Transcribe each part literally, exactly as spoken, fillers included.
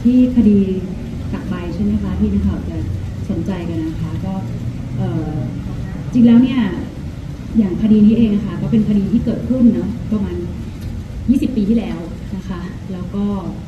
ที่คดีตักใบใช่ไหมคะที่นักข่าวจะสนใจกันนะคะก็จริงแล้วเนี่ยอย่างคดีนี้เองนะคะก็เป็นคดีที่เกิดขึ้นเนาะประมาณยี่สิบปีที่แล้วนะคะแล้วก็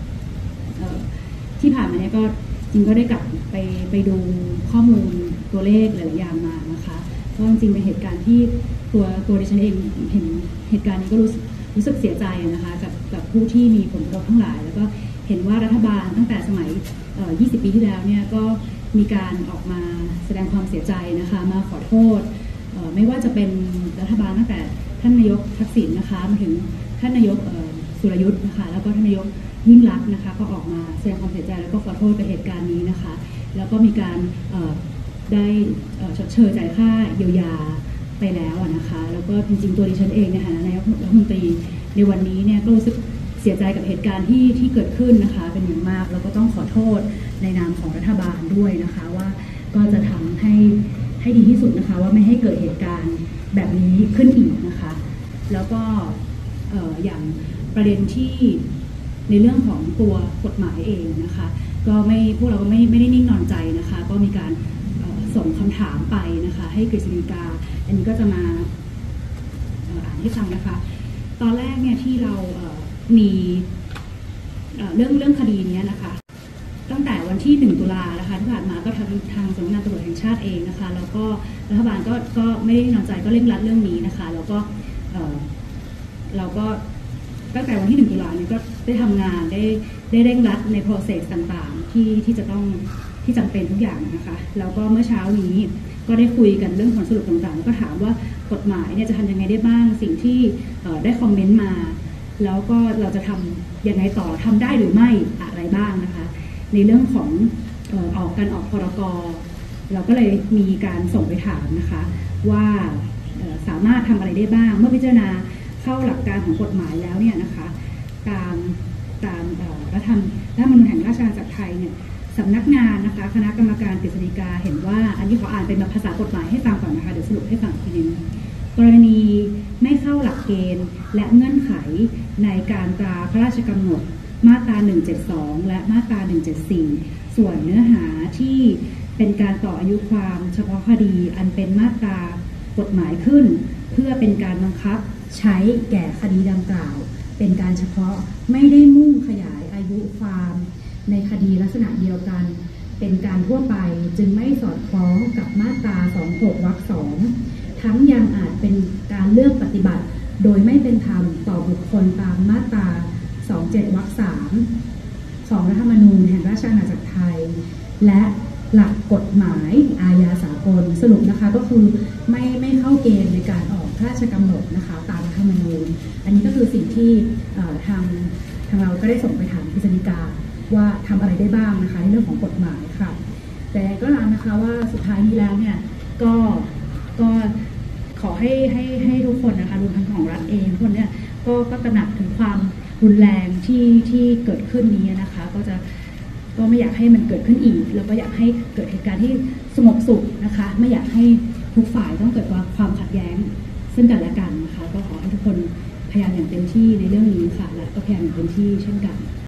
ที่ผ่านมาเนี่ยก็จริงก็ได้กลับไปไปดูข้อมูลตัวเลขหลายๆอย่างมานะคะก็จริงเป็นเหตุการณ์ที่ตัวตัวดิฉันเองเห็นเหตุการณ์นี้ก็รู้สึกรู้สึกเสียใจนะคะกับกับผู้ที่มีผลกระทบทั้งหลายแล้วก็เห็นว่ารัฐบาลตั้งแต่สมัยยี่สิบปีที่แล้วเนี่ยก็มีการออกมาแสดงความเสียใจนะคะมาขอโทษไม่ว่าจะเป็นรัฐบาลตั้งแต่ท่านนายกทักษิณนะคะมาถึงท่านนายกสุรยุทธ์นะคะแล้วก็ท่านนายกยิ่งลักษณ์นะคะก็ออกมาแสดงความเสียใจแล้วก็ขอโทษกับเหตุการณ์นี้นะคะแล้วก็มีการได้ชดเชยจ่ายค่าเยียวยาไปแล้วนะคะแล้วก็จริงๆตัวดิฉันเองในฐานะนายกรัฐมนตรีในวันนี้เนี่ยก็รู้สึกเสียใจกับเหตุการณ์ที่ที่เกิดขึ้นนะคะเป็นอย่างมากแล้วก็ต้องขอโทษในนามของรัฐบาลด้วยนะคะว่าก็จะทำให้ให้ดีที่สุดนะคะว่าไม่ให้เกิดเหตุการณ์แบบนี้ขึ้นอีกนะคะแล้วก็อย่างประเด็นที่ในเรื่องของตัวกฎหมายเองนะคะก็ไม่พวกเราก็ไม่ไม่ได้นิ่งนอนใจนะคะก็มีการส่งคำถามไปนะคะให้กฤษฎีกาอันนี้ก็จะมาอ่านให้ฟังนะคะตอนแรกเนี่ยที่เรามีเรื่องเรื่องคดีนี้นะคะตั้งแต่วันที่หนึ่งตุลานะคะที่ผ่านมาก็ทางทางสำนักงานตำรวจแห่งชาติเองนะคะแล้วก็รัฐบาลก็ก็ไม่ได้นอนใจก็เร่งรัดเรื่องนี้นะคะแล้วก็เราก็ตั้งแต่วันที่หนึ่งตุลาเนี่ยก็ได้ทำงานได้ได้เร่งรัดใน process ต่างๆที่ที่จะต้องที่จำเป็นทุกอย่างนะคะแล้วก็เมื่อเช้านี้ก็ได้คุยกันเรื่องผลสรุปต่างๆแล้วก็ถามว่ากฎหมายเนี่ยจะทำยังไงได้บ้างสิ่งที่ได้คอมเมนต์มาแล้วก็เราจะทำยังไงต่อทำได้หรือไม่อะไรบ้างนะคะในเรื่องของเอ่อออกการออกพรกเราก็เลยมีการส่งไปถามนะคะว่าสามารถทำอะไรได้บ้างเมื่อพิจารณาเข้าหลักการของกฎหมายแล้วเนี่ยนะคะตามตามรัฐธรรมรัฐธรรมนูญแห่งราชอาณาจักรไทยเนี่ยสำนักงานนะคะคณะกรรมการกฤษฎีกาเห็นว่าอันนี้ขออ่านเป็นภาษากฎหมายให้ฟังก่อนนะคะเดี๋ยวสรุปให้ฟังทีนึงกรณีไม่เข้าหลักเกณฑ์และเงื่อนไขในการตราพระราชกำหนดมาตราหนึ่งเจ็ดสองและมาตราหนึ่งเจ็ดสี่ส่วนเนื้อหาที่เป็นการต่ออายุความเฉพาะคดีอันเป็นมาตรากฎหมายขึ้นเพื่อเป็นการบังคับใช้แก่คดีดังกล่าวเป็นการเฉพาะไม่ได้มุ่งขยายอายุความในคดีลักษณะเดียวกันเป็นการทั่วไปจึงไม่สอดคล้องกับมาตราสองหกวรรคสองทั้งยังอาจเป็นการเลือกปฏิบัติโดยไม่เป็นธรรมต่อบุคคลตามมาตราสองเจ็ดวรรคสามของรัฐธรรมนูญแห่งราชอาณาจักรไทยและหลักกฎหมายอาญาสากลสรุปนะคะก็คือไม่ไม่เข้าเกณฑ์ในการออกพระราชกำหนดนะคะตามรัฐธรรมนูญอันนี้ก็คือสิ่งที่ทางทางเราก็ได้ส่งไปถามกฤษฎีกาว่าทำอะไรได้บ้างนะคะในเรื่องของกฎหมายค่ะแต่ก็ตามนะคะว่าสุดท้ายนี้แล้วเนี่ยก็ก็ขอให้ให้ให้ทุกคนนะคะรวมทั้งของรัฐเองทุกคนเนี่ยก็ก็ตระหนักถึงความรุนแรงที่ที่เกิดขึ้นนี้นะคะก็จะก็ไม่อยากให้มันเกิดขึ้นอีกแล้วก็อยากให้เกิดเหตุการณ์ที่สงบสุขนะคะไม่อยากให้ทุกฝ่ายต้องเกิดความขัดแย้งซึ่งกันและกันนะคะก็ขอให้ทุกคนพยายามอย่างเต็มที่ในเรื่องนี้ค่ะและก็พยายามอย่างเต็มที่เช่นกัน